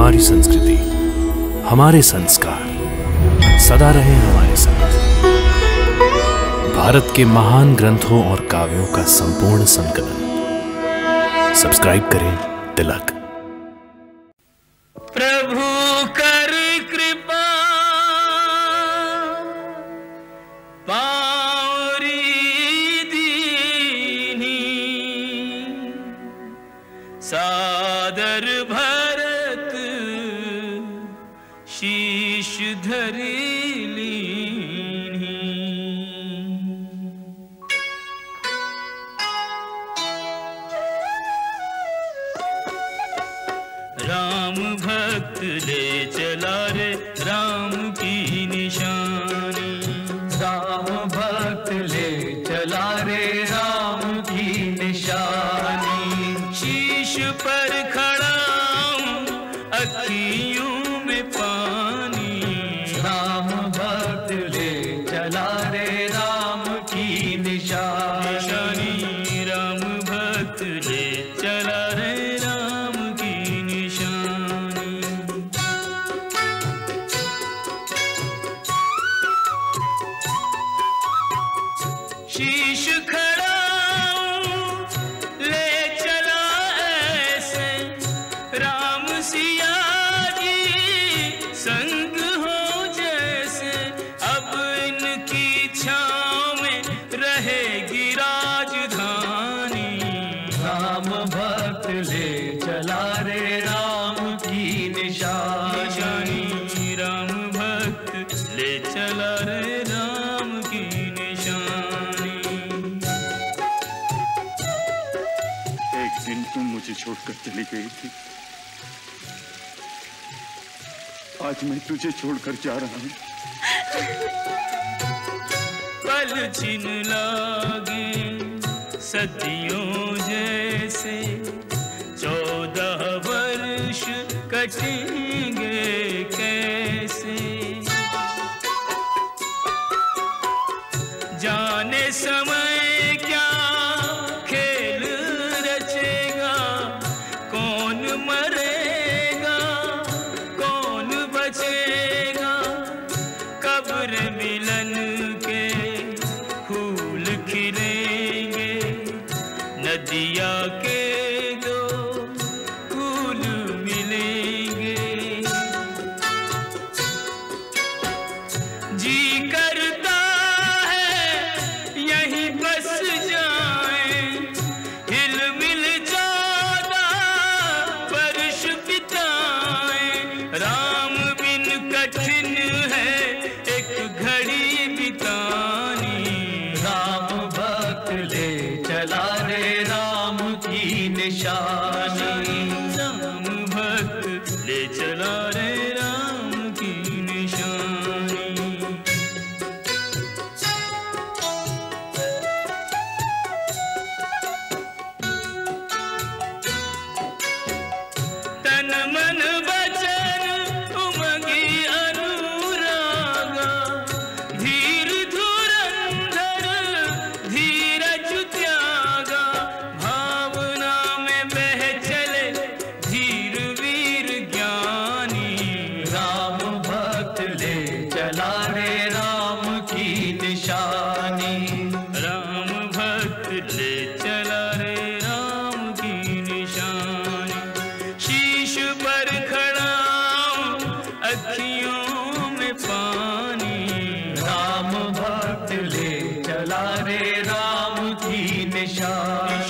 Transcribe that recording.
हमारी संस्कृति, हमारे संस्कार सदा रहे हमारे साथ। भारत के महान ग्रंथों और काव्यों का संपूर्ण संकलन। सब्सक्राइब करें तिलक। प्रभु कर कृपा पावरी दीनी, सादर भरत शीश धरी लीनी। राम भक्त ले चला रे राम की निशानी, राम भक्त ले चला रे राम की निशानी। शीश पर खड़ा अखियों में पानी, राम भक्त ले चला रे राम की निशानी। राम भक्त ले चला रे राम की निशानी। शीश खड़ा ले चला ऐसे राम सिया जी संग हो जैसे। अब इनकी छाँव में रहेगी राजधानी, राम भक्त ले चला रे राम की निशानी। राम भक्त ले चला रे राम की निशानी। एक दिन तुम मुझे छोड़कर चली गई थी, आज मैं तुझे छोड़कर जा रहा हूँ। पल छिन लागे सदियों जैसे, 14 वर्ष कटेंगे कैसे। जाने समय क्या खेल रचेगा, कौन मरेगा कौन बचेगा। कब्र मिलन के फूल खिलेंगे, नदिया के दो फूल मिलेंगे। जी करता है यहीं बस जाएं, हिल मिल 14 वर्ष बिताएं। राम बिन कठिन है एक घड़ी बितानी, राम भक्त ले चला रे राम की निशानी। राम भक्त ले चला रे राम की निशानी। तन मन वचन उमंगी अनुरागा, धीर धुरंधर धीरज त्यागा। भावना में बह चले धीर वीर ज्ञानी, राम भक्त ले चला रे राम की निशानी। राम भक्त ले चला रे राम की निशानी। शीश पर खड़ा अखियों में पानी, राम भक्त ले चला रे राम की निशानी।